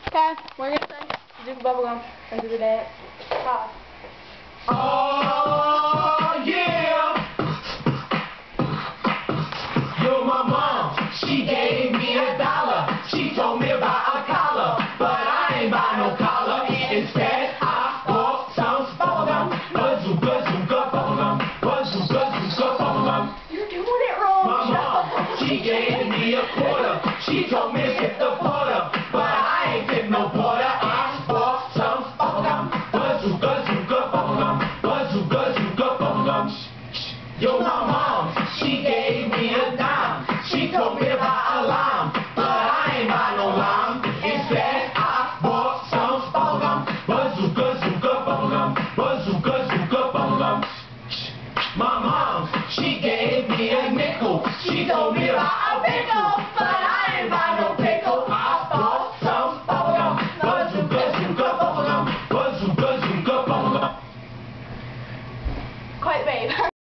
Okay, we're gonna sing Bazooka Bubblegum into the dance. Pause. Oh, yeah. You're my mom. She gave me $1. She told me about a collar, but I ain't buy no collar. Instead